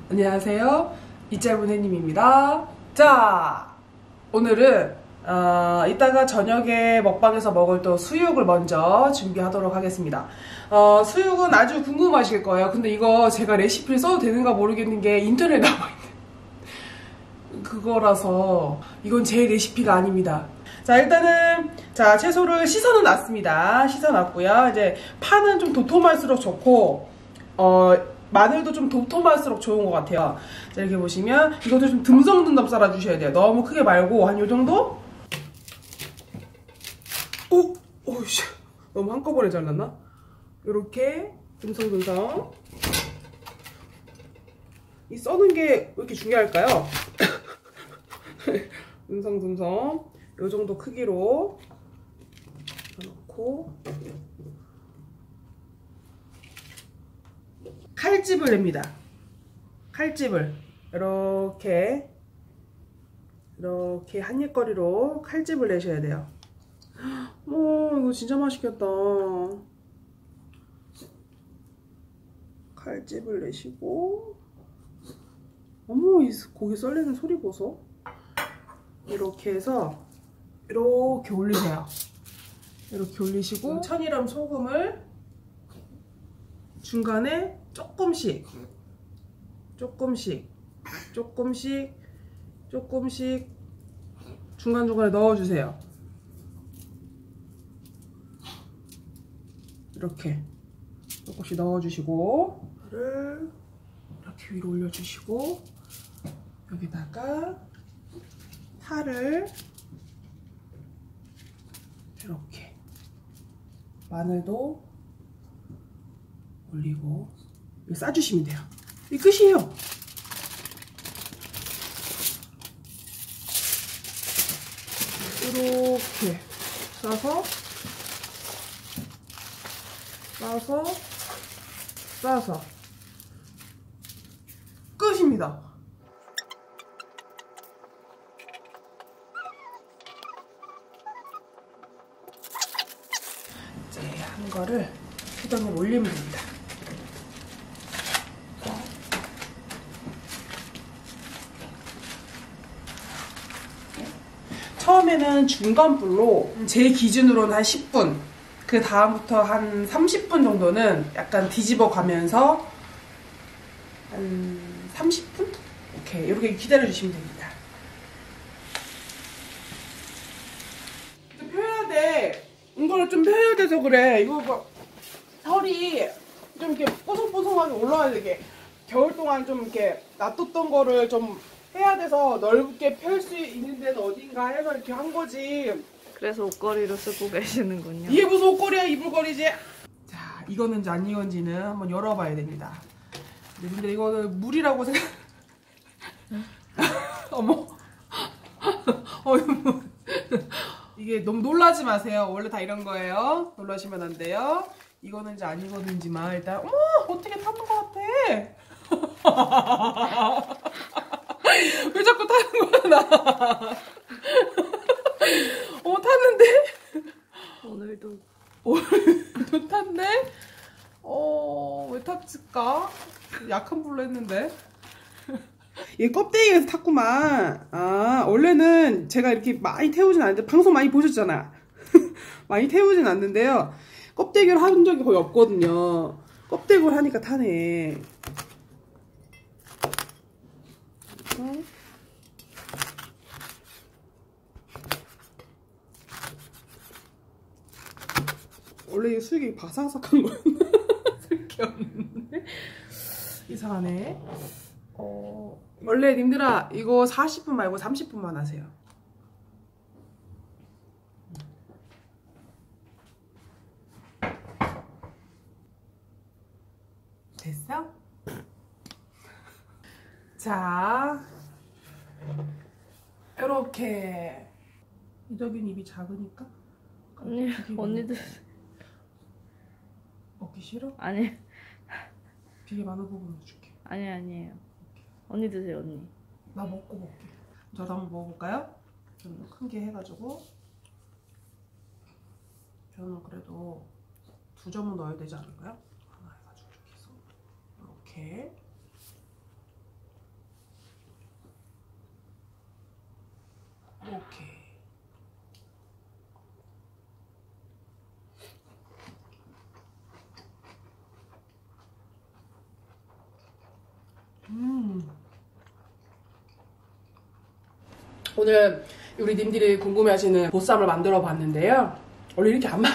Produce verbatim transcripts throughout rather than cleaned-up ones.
안녕하세요, 이짤문 혜님입니다. 자, 오늘은 어, 이따가 저녁에 먹방에서 먹을 또 수육을 먼저 준비하도록 하겠습니다. 어, 수육은 아주 궁금하실 거예요. 근데 이거 제가 레시피를 써도 되는가 모르겠는 게 인터넷에 나와있는 그거라서 이건 제 레시피가 아닙니다. 자, 일단은 자 채소를 씻어는 놨습니다. 씻어놨고요. 이제 파는 좀 도톰할수록 좋고 어 마늘도 좀 도톰할수록 좋은 것 같아요. 자, 이렇게 보시면 이것도 좀 듬성듬성 썰어주셔야 돼요. 너무 크게 말고 한 요정도? 오! 오이씨, 너무 한꺼번에 잘랐나? 이렇게 듬성듬성. 이 써는 게 왜 이렇게 중요할까요? 듬성듬성 요정도 크기로 넣고 칼집을 냅니다. 칼집을 이렇게 이렇게 한입거리로 칼집을 내셔야 돼요. 오, 이거 진짜 맛있겠다. 칼집을 내시고, 어머, 이 고기 썰리는 소리 보소. 이렇게 해서 이렇게 올리세요. 이렇게 올리시고 천일염 소금을 중간에 조금씩 조금씩 조금씩 조금씩 중간중간에 넣어주세요. 이렇게 조금씩 넣어주시고 이거를 이렇게 위로 올려주시고 여기다가 파를 이렇게 마늘도 올리고 싸주시면 돼요. 이 끝이에요. 이렇게 싸서 싸서 싸서 끝입니다. 이제 한 거를 수정에 올리면 됩니다. 처음에는 중간불로 제 기준으로는 한 십 분, 그 다음부터 한 삼십 분 정도는 약간 뒤집어 가면서 한 삼십 분? 오케이, 이렇게 기다려 주시면 됩니다. 좀 펴야 돼. 이거를 좀 펴야 돼서 그래. 이거 뭐 털이 좀 이렇게 뽀송뽀송하게 올라와야 되게. 겨울 동안 좀 이렇게 놔뒀던 거를 좀 해야 돼서 넓게 펼 수 있는 데는 어딘가 해서 이렇게 한 거지. 그래서 옷걸이로 쓰고 계시는군요. 이게 무슨 옷걸이야, 이불걸이지? 자, 이거는지 안 익은지는 한번 열어봐야 됩니다. 근데 이거는 물이라고 생각. 어머. 어머. 이게 너무 놀라지 마세요. 원래 다 이런 거예요. 놀라시면 안 돼요. 이거는지 안 익었는지만 일단. 어머, 어떻게 타는 것 같아. 왜 자꾸 타는 거야, 나? 어, 탔는데? 오늘도. 오늘도 탔네? 어, 왜 탔을까? 약한 불로 했는데. 얘 껍데기에서 탔구만. 아, 원래는 제가 이렇게 많이 태우진 않는데, 방송 많이 보셨잖아. 많이 태우진 않는데요. 껍데기를 한 적이 거의 없거든요. 껍데기를 하니까 타네. 어? 원래 이 수육이 바삭바삭한 거였나? 쓸게 없는데? 이상하네. 어, 원래 님들아, 이거 사십 분 말고 삼십 분만 하세요. 됐어? 자, 이렇게. 이덕윤 입이 작으니까? 언니, 언니도. 먹기 싫어? 아니. 되게 많은 부분 줄게. 아니, 아니에요. 언니 드세요, 언니. 나 먹고 먹게. 저도 한번 먹어볼까요? 좀 큰 게 해가지고. 저는 그래도 두 점은 넣어야 되지 않을까요? 하나 해가지고 이렇게 해서. 이렇게. 오늘 우리 님들이 궁금해하시는 보쌈을 만들어 봤는데요. 원래 이렇게 안 만...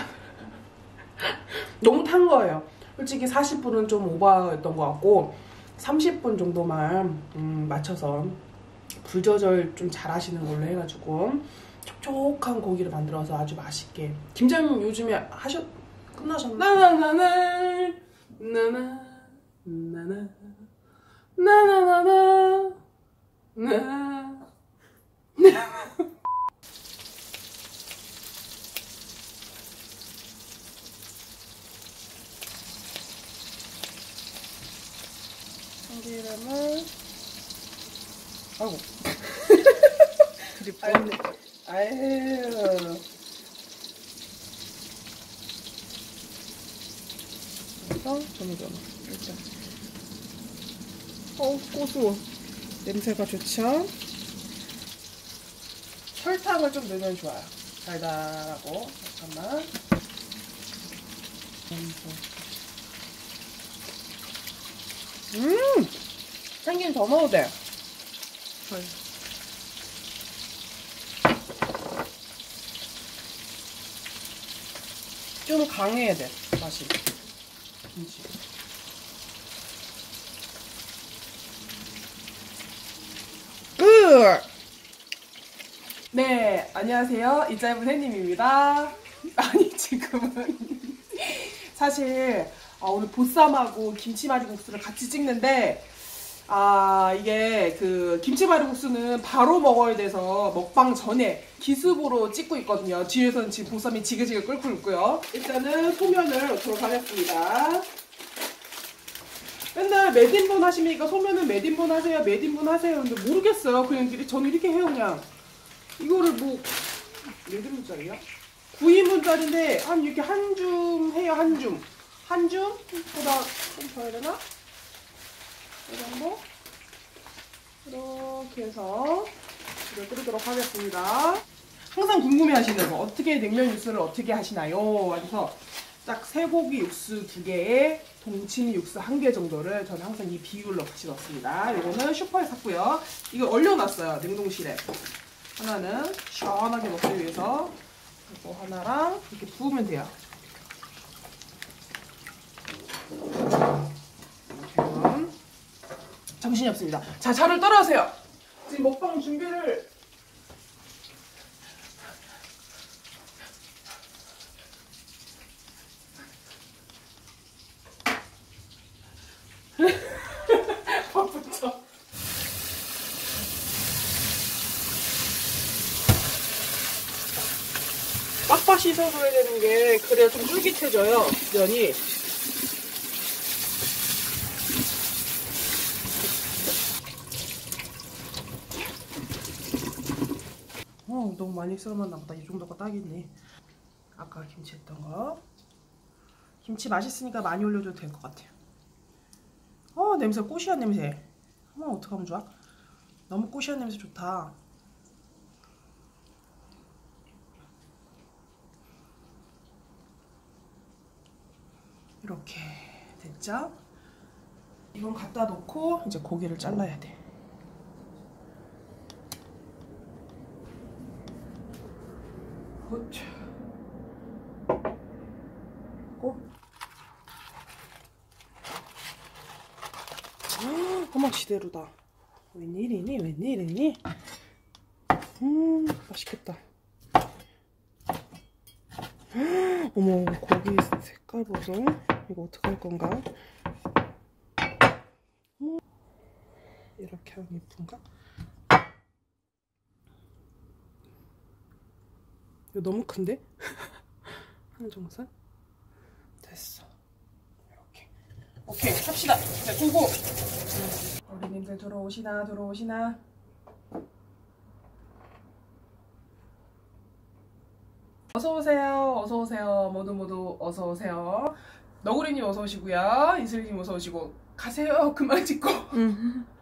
너무 탄 거예요. 솔직히 사십 분은 좀 오버였던 것 같고 삼십 분 정도만 음, 맞춰서 불 조절 좀 잘 하시는 걸로 해가지고 촉촉한 고기를 만들어서 아주 맛있게. 김장님 요즘에 하셨... 끝나셨나? 나나나나 나나 나나 나나나나 나 참기름을 아이고 그립네. 아유 그래서 조미료 일단 어우 고소워. 냄새가 좋죠? 설탕을 좀 넣으면 좋아요. 달달하고. 잠깐만. 음! 참기름 더 넣어도 돼. 헐. 좀 강해야 돼, 맛이. 김치. 끝! 네, 안녕하세요. 이 짧은 해님입니다. 아니, 지금은. 사실, 아, 오늘 보쌈하고 김치말이국수를 같이 찍는데, 아, 이게 그 김치말이국수는 바로 먹어야 돼서 먹방 전에 기습으로 찍고 있거든요. 뒤에서는 지금 보쌈이 지글지글 끓고 있고요. 일단은 소면을 넣도록 하겠습니다. 맨날 몇 인분 하십니까? 소면은 몇 인분 하세요? 몇 인분 하세요? 근데 모르겠어요. 그냥 저는 이렇게 해요, 그냥. 이거를 뭐 몇 인분짜리야? 구 인분짜리인데 한 이렇게 한 줌 해요, 한 줌. 한 줌보다 좀 더 해야 되나? 이 정도? 이렇게 해서 이걸 끓이도록 하겠습니다. 항상 궁금해 하시는 거, 어떻게 냉면 육수를 어떻게 하시나요? 그래서 딱 쇠고기 육수 두 개에 동치미 육수 한 개 정도를 저는 항상 이 비율로 같이 넣습니다. 이거는 슈퍼에 샀고요. 이거 얼려놨어요, 냉동실에. 하나는 시원하게 먹기 위해서 이거 하나랑 이렇게 부으면 돼요. 지금 정신이 없습니다. 자, 차를 떨어세요. 지금 먹방 준비를 밥부터 빡빡 씻어줘야 되는 게 그래야 좀 쫄깃해져요, 면이. 어, 너무 많이 썰었나 보다. 이 정도가 딱이네. 아까 김치 했던 거. 김치 맛있으니까 많이 올려줘도 될 것 같아요. 어, 냄새 꼬시한 냄새. 어머, 어떡하면 좋아? 너무 꼬시한 냄새 좋다. 이렇게 됐죠? 이건 갖다 놓고 이제 고기를 잘라야 돼. 그렇죠. 어머, 지대로다. 웬일이니? 웬일이니? 음, 맛있겠다. 어머, 고기 색깔 보소. 이거 어떡할 건가? 음, 이렇게 하면 예쁜가? 이거 너무 큰데? 한정산? 됐어. 이렇게. 오케이, 합시다. 네, 고고. 어린이들 들어오시나, 들어오시나. 어서오세요, 어서오세요. 모두 모두 어서오세요. 너구리님 어서오시고요. 이슬리님 어서오시고. 가세요. 그만 찍고. 응.